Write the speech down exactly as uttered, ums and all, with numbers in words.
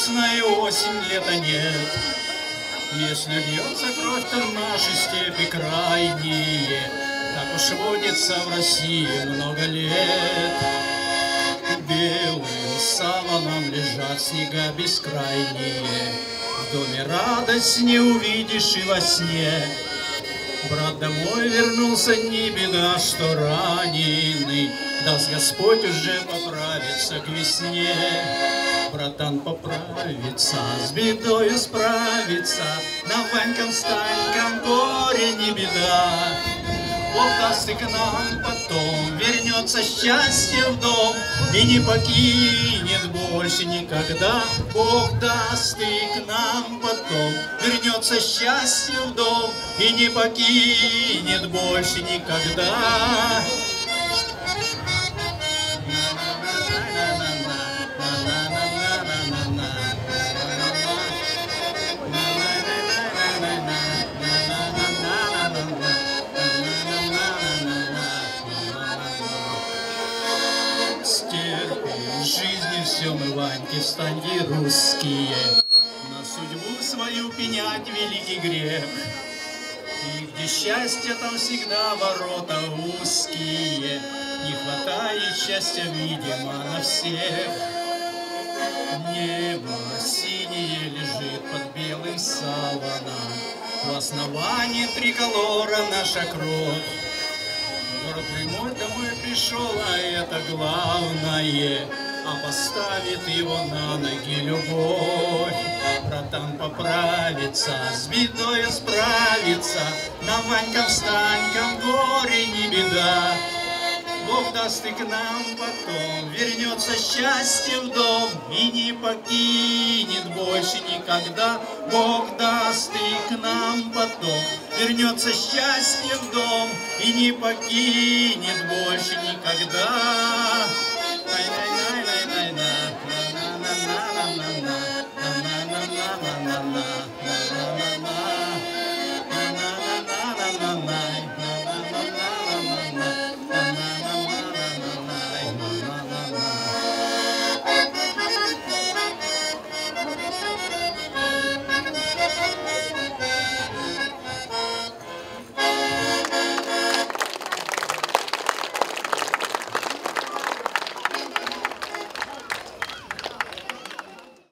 грустная осень, лета нет. Если льется кровь, то наши степи крайние, так уж водится в России много лет. Белым саваном лежат снега бескрайние, в доме радость не увидишь и во сне. Брат домой вернулся, не беда, что раненый, даст Господь уже поправиться к весне. Братан поправится, с бедою справится, на Ваньком Станьком горе не беда. Бог даст и к нам потом вернется счастье в дом и не покинет больше никогда. Бог даст и к нам потом вернется счастье в дом и не покинет больше никогда. Стерпим жизни все мы, Ваньки, Станьки русские, на судьбу свою пенять великий грех. И где счастье, там всегда ворота узкие, не хватает счастья, видимо, на всех. Небо синее лежит под белым саваном, в основании триколора наша кровь. Город прямой домой пришел, а это главное, а поставит его на ноги любовь. Братан поправится, с бедою справится, на Ваньком Станьком горе не беда. Бог даст и к нам потом вернется счастье в дом и не покинет больше никогда. Бог даст и к нам потом вернется счастье в дом и не покинет больше никогда.